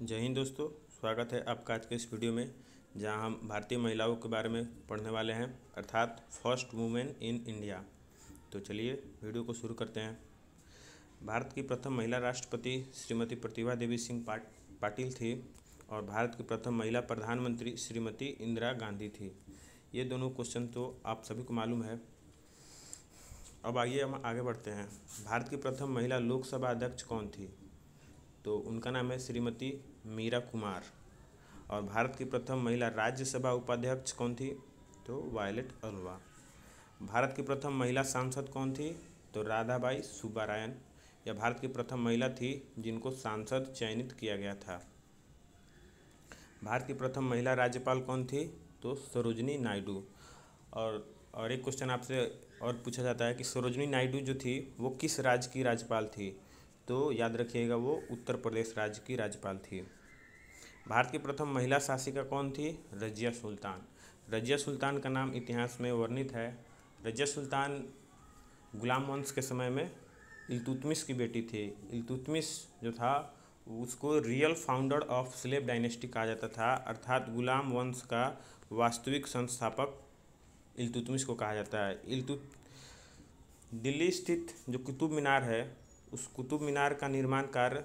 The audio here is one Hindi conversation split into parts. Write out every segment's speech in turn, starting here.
जय हिंद दोस्तों। स्वागत है आपका आज के इस वीडियो में, जहां हम भारतीय महिलाओं के बारे में पढ़ने वाले हैं, अर्थात फर्स्ट वुमेन इन इंडिया। तो चलिए वीडियो को शुरू करते हैं। भारत की प्रथम महिला राष्ट्रपति श्रीमती प्रतिभा देवी सिंह पाटिल थी और भारत की प्रथम महिला प्रधानमंत्री श्रीमती इंदिरा गांधी थी। ये दोनों क्वेश्चन तो आप सभी को मालूम है। अब आइए हम आगे बढ़ते हैं। भारत की प्रथम महिला लोकसभा अध्यक्ष कौन थी? तो उनका नाम है श्रीमती मीरा कुमार। और भारत की प्रथम महिला राज्यसभा उपाध्यक्ष कौन थी? तो वायलेट अल्वा। भारत की प्रथम महिला सांसद कौन थी? तो राधाबाई सुब्बारायन। यह भारत की प्रथम महिला थी जिनको सांसद चयनित किया गया था। भारत की प्रथम महिला राज्यपाल कौन थी? तो सरोजनी नायडू। और एक क्वेश्चन आपसे और पूछा जाता है कि सरोजनी नायडू जो थी वो किस राज्य की राज्यपाल थी? तो याद रखिएगा, वो उत्तर प्रदेश राज्य की राज्यपाल थी। भारत की प्रथम महिला शासिका कौन थी? रजिया सुल्तान। रजिया सुल्तान का नाम इतिहास में वर्णित है। रजिया सुल्तान गुलाम वंश के समय में इल्तुतमिश की बेटी थी। इल्तुतमिश जो था उसको real founder of slave dynasty कहा जाता था, अर्थात गुलाम वंश का वास्तविक संस्थापक इल्तुतमिश को कहा जाता है। दिल्ली स्थित जो कुतुब मीनार है, उस कुतुब मीनार का निर्माण कार्य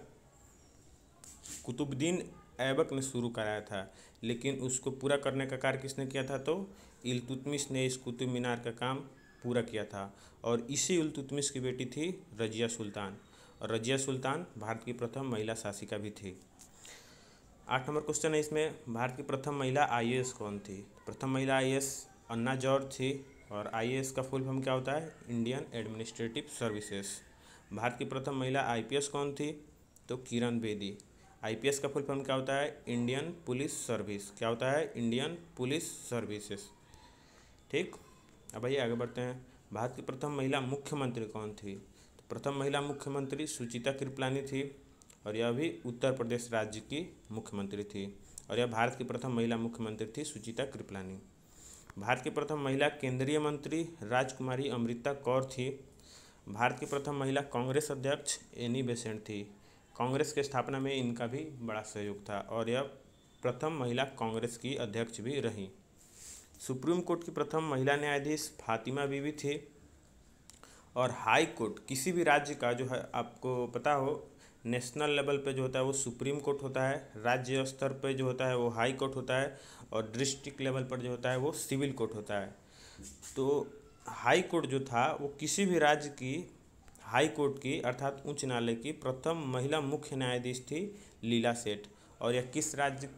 कुतुबुद्दीन ऐबक ने शुरू कराया था, लेकिन उसको पूरा करने का कार्य किसने किया था? तो इल्तुतमिश ने इस कुतुब मीनार का काम पूरा किया था। और इसी इल्तुतमिश की बेटी थी रजिया सुल्तान। और रजिया सुल्तान भारत की प्रथम महिला शासिका भी थी। 8 नंबर क्वेश्चन है इसमें, भारत की प्रथम महिला आईएएस कौन थी? प्रथम महिला आईएएस अन्ना जॉर्ज थी। और आईएएस का फुल फॉर्म क्या होता है? Indian administrative services. भारत की प्रथम महिला आईपीएस कौन थी? तो किरण बेदी। आईपीएस का फुल फॉर्म क्या होता है? Indian police service. क्या होता है? Indian police services. ठीक, अब आइए आगे बढ़ते हैं। भारत की प्रथम महिला मुख्यमंत्री कौन थी? तो प्रथम महिला मुख्यमंत्री सुचिता कृपलानी थी और यह भी उत्तर प्रदेश राज्य की मुख्यमंत्री थी। और यह भारत की प्रथम महिला मुख्यमंत्री थी सुचिता कृपलानी। भारत की प्रथम महिला केंद्रीय मंत्री राजकुमारी अमृता कौर थी। भारत की प्रथम महिला कांग्रेस अध्यक्ष एनी बेसेंट थी। कांग्रेस की स्थापना में इनका भी बड़ा सहयोग था और यह प्रथम महिला कांग्रेस की अध्यक्ष भी रही। सुप्रीम कोर्ट की प्रथम महिला न्यायाधीश फातिमा बीबी थी। और हाई कोर्ट किसी भी राज्य का जो है, आपको पता हो, नेशनल लेवल पे जो होता है वो सुप्रीम कोर्ट होता है, राज्य स्तर पे जो होता है वो हाई कोर्ट होता है, और डिस्ट्रिक्ट लेवल पर जो होता है वो सिविल कोर्ट होता है। तो हाई कोर्ट जो था वो किसी भी राज्य की हाई कोर्ट की, अर्थात उच्च न्यायालय की प्रथम महिला मुख्य न्यायाधीश थी लीला सेठ। और यह किस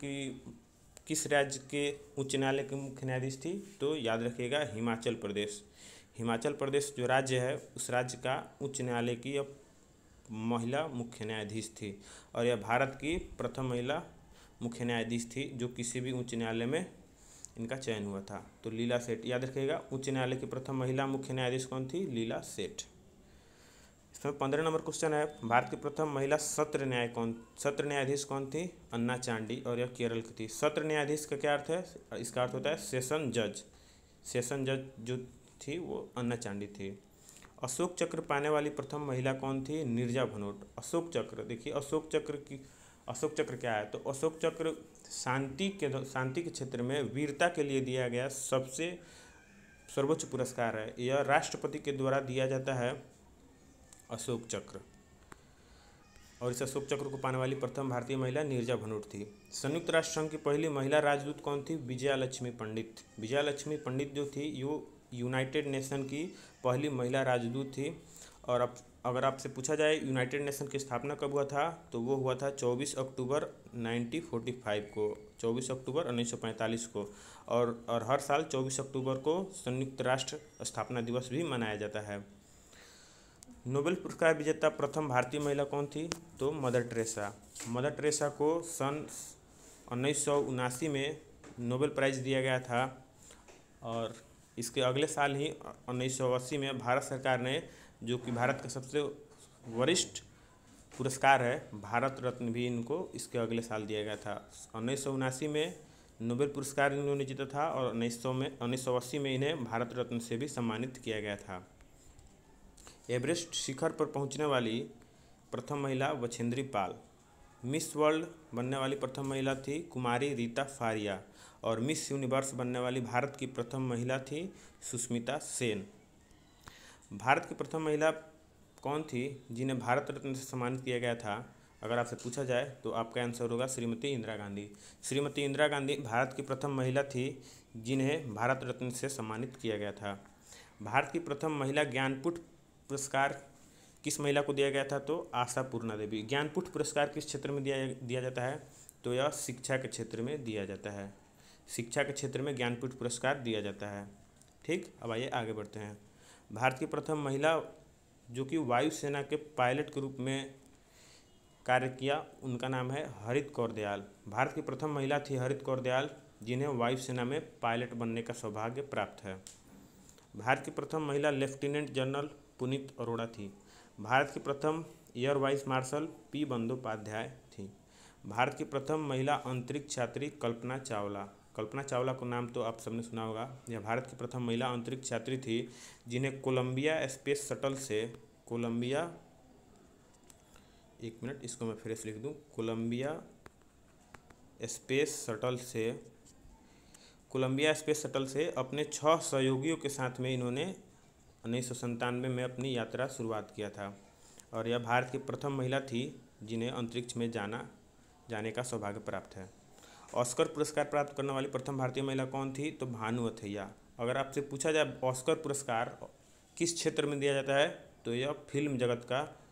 राज्य के उच्च न्यायालय के मुख्य न्यायाधीश थी? तो याद रखिएगा, हिमाचल प्रदेश। हिमाचल प्रदेश जो राज्य है उस राज्य का उच्च न्यायालय की यह महिला मुख्य न्यायाधीश थी। और यह भारत की प्रथम महिला मुख्य न्यायाधीश थी जो किसी भी उच्च न्यायालय में इनका चयन हुआ था। तो लीला सेठ याद रखिएगा, उच्च न्यायालय की प्रथम महिला मुख्य न्यायाधीश कौन थी? लीला सेठ। इसमें 15 नंबर क्वेश्चन है, भारत की प्रथम महिला सत्र न्यायाधीश कौन थी? अन्ना चांडी। और यह केरल की थी। सत्र न्यायाधीश का क्या अर्थ है? इसका अर्थ होता है सेशन जज। सेशन जज जो थी वो अन्ना चांडी थी। अशोक चक्र पाने वाली प्रथम महिला कौन थी? नीरजा भनोट। अशोक चक्र, देखिए अशोक चक्र क्या है? तो अशोक चक्र शांति के क्षेत्र में वीरता के लिए दिया गया सबसे सर्वोच्च पुरस्कार है। यह राष्ट्रपति के द्वारा दिया जाता है अशोक चक्र। और इस अशोक चक्र को पाने वाली प्रथम भारतीय महिला नीरजा भनोट थी। संयुक्त राष्ट्र संघ की पहली महिला राजदूत कौन थी? विजया लक्ष्मी पंडित। विजया लक्ष्मी पंडित जो थी यो यूनाइटेड नेशन की पहली महिला राजदूत थी। और अब अगर आपसे पूछा जाए यूनाइटेड नेशन की स्थापना कब हुआ था, तो वो हुआ था 24 अक्टूबर 1945 को, 24 अक्टूबर 1945 को। और हर साल 24 अक्टूबर को संयुक्त राष्ट्र स्थापना दिवस भी मनाया जाता है। नोबेल पुरस्कार विजेता प्रथम भारतीय महिला कौन थी? तो मदर टेरेसा। मदर टेरेसा को सन 1979 में नोबेल प्राइज़ दिया गया था। और इसके अगले साल ही 1980 में भारत सरकार ने, जो कि भारत का सबसे वरिष्ठ पुरस्कार है, भारत रत्न भी इनको इसके अगले साल दिया गया था। 1979 में नोबेल पुरस्कार इन्होंने जीता था और 1980 में इन्हें भारत रत्न से भी सम्मानित किया गया था। एवरेस्ट शिखर पर पहुंचने वाली प्रथम महिला बछेंद्री पाल। मिस वर्ल्ड बनने वाली प्रथम महिला थी कुमारी रीता फारिया, और मिस यूनिवर्स बनने वाली भारत की प्रथम महिला थी सुष्मिता सेन। भारत की प्रथम महिला कौन थी जिन्हें भारत रत्न से सम्मानित किया गया था? अगर आपसे पूछा जाए तो आपका आंसर होगा श्रीमती इंदिरा गांधी। श्रीमती इंदिरा गांधी भारत की प्रथम महिला थी जिन्हें भारत रत्न से सम्मानित किया गया था। भारत की प्रथम महिला ज्ञानपीठ पुरस्कार किस महिला को दिया गया था? तो आशा पूर्णा देवी। ज्ञानपीठ पुरस्कार किस क्षेत्र में दिया जाता है? तो यह शिक्षा के क्षेत्र में दिया जाता है। शिक्षा के क्षेत्र में ज्ञानपीठ पुरस्कार दिया जाता है। ठीक, अब आइए आगे बढ़ते हैं। भारत की प्रथम महिला जो कि वायुसेना के पायलट के रूप में कार्य किया, उनका नाम है हरित कौर दयाल। भारत की प्रथम महिला थी हरित कौर दयाल जिन्हें वायुसेना में पायलट बनने का सौभाग्य प्राप्त है। भारत की प्रथम महिला लेफ्टिनेंट जनरल पुनीत अरोड़ा थी। भारत की प्रथम air vice marshal P Bandopadhyay थी। भारत की प्रथम महिला अंतरिक्ष यात्री कल्पना चावला। कल्पना चावला को नाम तो आप सबने सुना होगा। यह भारत की प्रथम महिला अंतरिक्ष यात्री थी जिन्हें कोलंबिया स्पेस शटल से एक मिनट, इसको मैं फिर से लिख दूँ। कोलंबिया स्पेस शटल से अपने 6 सहयोगियों के साथ में इन्होंने 1997 में अपनी यात्रा शुरुआत किया था, और यह भारत की प्रथम महिला थी जिन्हें अंतरिक्ष में जाने का सौभाग्य प्राप्त है। ऑस्कर पुरस्कार प्राप्त करने वाली प्रथम भारतीय महिला कौन थी? तो भानु अथैया। अगर आपसे पूछा जाए ऑस्कर पुरस्कार किस क्षेत्र में दिया जाता है, तो यह फिल्म जगत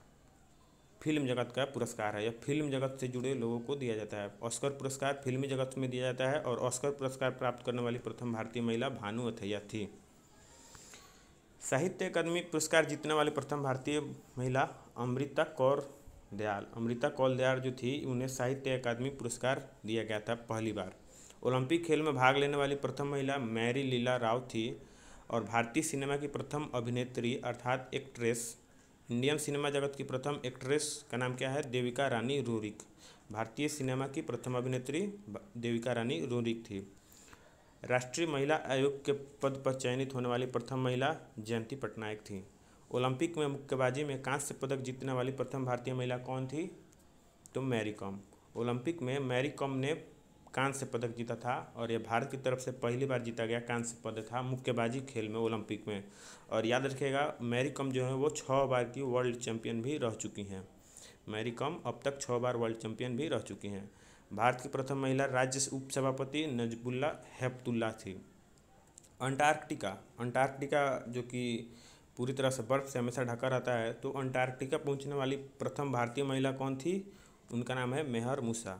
का पुरस्कार है। यह फिल्म जगत से जुड़े लोगों को दिया जाता है। ऑस्कर पुरस्कार फिल्मी जगत में दिया जाता है, और ऑस्कर पुरस्कार प्राप्त करने वाली प्रथम भारतीय महिला भानु अथैया थी। साहित्य अकादमी पुरस्कार जीतने वाली प्रथम भारतीय महिला अमृता कौर दयाल जो थी, उन्हें साहित्य अकादमी पुरस्कार दिया गया था पहली बार। ओलंपिक खेल में भाग लेने वाली प्रथम महिला मैरी लीला राव थी, और भारतीय सिनेमा की प्रथम अभिनेत्री अर्थात एक्ट्रेस, इंडियन सिनेमा जगत की प्रथम एक्ट्रेस का नाम क्या है? देविका रानी रोरिक। भारतीय सिनेमा की प्रथम अभिनेत्री देविका रानी रोरिक थी। राष्ट्रीय महिला आयोग के पद पर चयनित होने वाली प्रथम महिला जयंती पटनायक थी। ओलंपिक में मुक्केबाजी में कांस्य पदक जीतने वाली प्रथम भारतीय महिला कौन थी? तो मैरी कॉम। ओलंपिक में मैरी कॉम ने कांस्य पदक जीता था, और यह भारत की तरफ से पहली बार जीता गया कांस्य पदक था मुक्केबाजी खेल में ओलंपिक में। और याद रखिएगा, मैरी कॉम जो है वो 6 बार की वर्ल्ड चैंपियन भी रह चुकी हैं। मैरी कॉम अब तक 6 बार वर्ल्ड चैंपियन भी रह चुकी हैं। भारत की प्रथम महिला राज्य उपसभापति नजबुल्ला हेपतुल्ला थी। अंटार्कटिका जो कि पूरी तरह से बर्फ से हमेशा ढका रहता है, तो अंटार्कटिका पहुंचने वाली प्रथम भारतीय महिला कौन थी? उनका नाम है मेहर मूसा।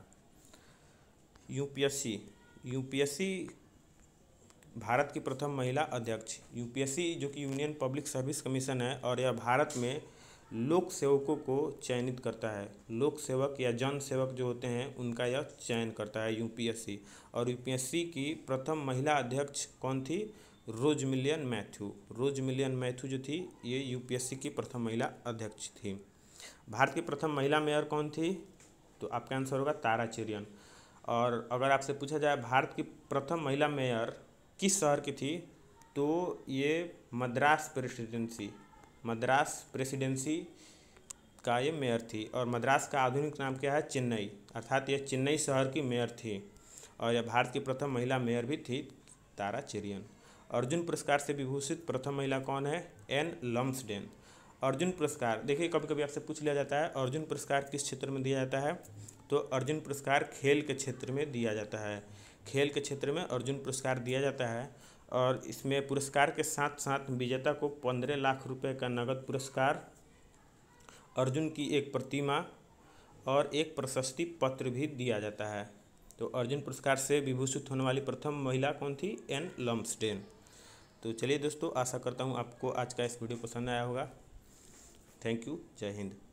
यूपीएससी भारत की प्रथम महिला अध्यक्ष। यूपीएससी जो कि यूनियन पब्लिक सर्विस कमीशन है, और यह भारत में लोक सेवकों को चयनित करता है। लोक सेवक या जन सेवक जो होते हैं उनका यह चयन करता है यूपीएससी। और यूपीएससी की प्रथम महिला अध्यक्ष कौन थी? रोजमिलियन मैथ्यू जो थी, ये यूपीएससी की प्रथम महिला अध्यक्ष थी। भारत की प्रथम महिला मेयर कौन थी? तो आपका आंसर होगा तारा चेरियन। और अगर आपसे पूछा जाए भारत की प्रथम महिला मेयर किस शहर की थी, तो ये मद्रास प्रेसिडेंसी का ये मेयर थी। और मद्रास का आधुनिक नाम क्या है? चेन्नई, अर्थात यह चेन्नई शहर की मेयर थी। और यह भारत की प्रथम महिला मेयर भी थी तारा चेरियन। अर्जुन पुरस्कार से विभूषित प्रथम महिला कौन है? N Lumsden. अर्जुन पुरस्कार, देखिए कभी कभी आपसे पूछ लिया जाता है अर्जुन पुरस्कार किस क्षेत्र में दिया जाता है, तो अर्जुन पुरस्कार खेल के क्षेत्र में दिया जाता है। खेल के क्षेत्र में अर्जुन पुरस्कार दिया जाता है, और इसमें पुरस्कार के साथ साथ विजेता को 15 लाख रुपए का नगद पुरस्कार, अर्जुन की एक प्रतिमा और एक प्रशस्ति पत्र भी दिया जाता है। तो अर्जुन पुरस्कार से विभूषित होने वाली प्रथम महिला कौन थी? Ann Lumsden. तो चलिए दोस्तों, आशा करता हूँ आपको आज का इस वीडियो पसंद आया होगा। थैंक यू, जय हिंद।